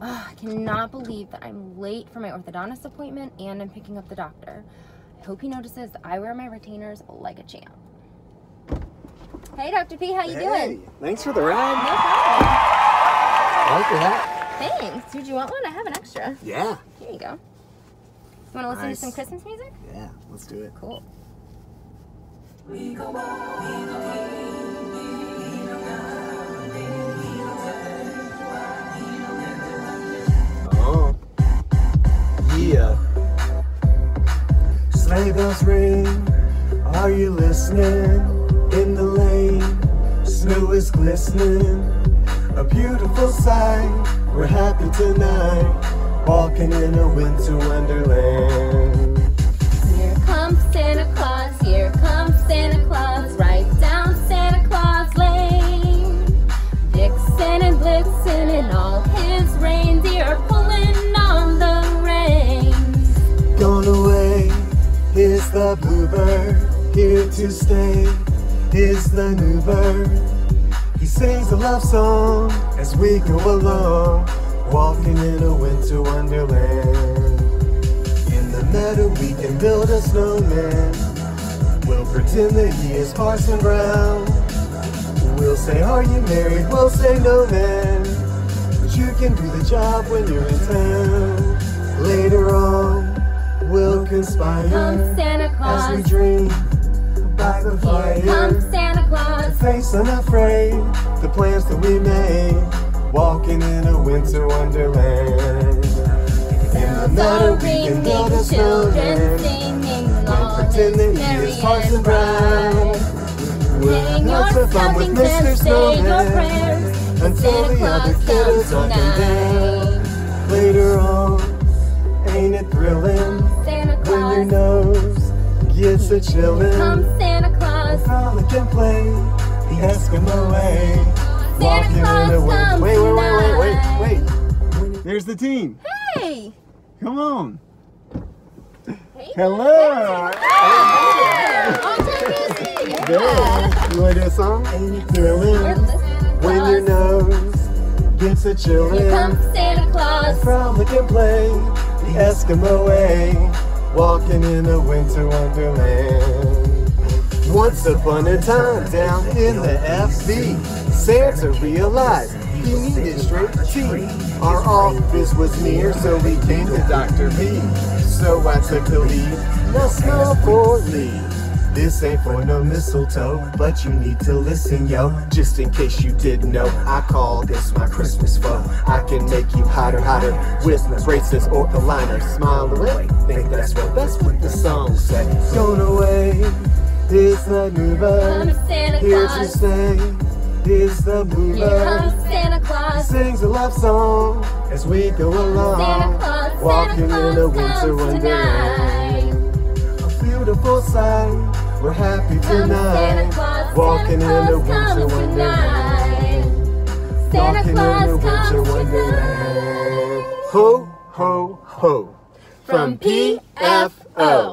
I cannot believe that I'm late for my orthodontist appointment and I'm picking up the doctor. I hope he notices that I wear my retainers like a champ. Hey, Dr. P, how you doing? Thanks for the ride. No problem. I like your hat. Thanks. Did you want one? I have an extra. Yeah. Here you go. You want to listen to some Christmas music? Yeah, let's do it. Cool. Oh, yeah. Sleigh bells ring, are you listening? In the lane, snow is glistening. A beautiful sight, we're happy tonight, walking in a winter wonderland. Here comes Santa Claus, here comes Santa Claus, right down Santa Claus Lane. Vixen and Blitzen and all his reindeer are pulling on the reins. Gone away is the bluebird, here to stay is the new bird. He sings a love song as we go along, walking in a winter wonderland. In the meadow we can build a snowman. We'll pretend that he is Parson Brown. We'll say, are you married? We'll say, no man, but you can do the job when you're in town. Later on, we'll conspire Come Santa Claus, as we dream by the fire. Here comes Santa Claus, Face unafraid, the plans that we made, walking in a winter wonderland. In the meadow we can build a snowman, and pretend that he is Parson Brown. We'll have some fun with Mr. Snowman, until the other kiddos knock him down. Later on, ain't it thrilling, when your nose gets a chillin'? come Santa Claus, Frolic and play the Eskimo way, walking in a winter. Wait. There's the team. Hey! Come on. Hey. Hello. Yeah. Good. You want to do a song? Ain't it thrilling when your nose gets a Here chillin'? comes Santa Claus, Frolic and play the Eskimo way, walking in a winter wonderland. Once upon a time down in the FV, Santa realized he needed straight tea. Our office was near, so we came to Dr. B. So I took the lead, now smell for me. This ain't for no mistletoe, but you need to listen, yo. Just in case you didn't know, I call this my Christmas foe. I can make you hotter with braces or a liner. Smile away, think that's what the song said. Gone away is the new bird, come Santa here to Claus, stay is the here bluebird. comes Santa He Claus, sings a love song as we go Santa along, Claus, walking Santa in a Claus winter comes wonderland. tonight. A beautiful sight, we're happy Come Santa tonight, Claus, walking in Santa a Claus winter comes wonderland. tonight. Santa Walking in a Claus winter comes wonderland. tonight. Ho, ho, ho. From PFO.